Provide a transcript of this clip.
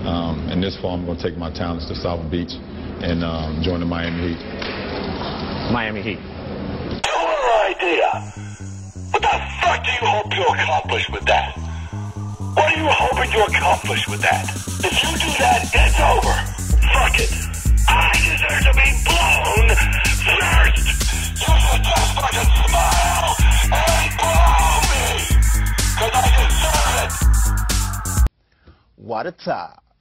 And this fall, I'm going to take my talents to South Beach and join the Miami Heat. Miami Heat. Cool idea. What the fuck do you hope to accomplish with that? What are you hoping to accomplish with that? If you do that, it's over. Fuck it. I deserve to be blown first. You should just fucking smile and blow me. Because I deserve it. What a time.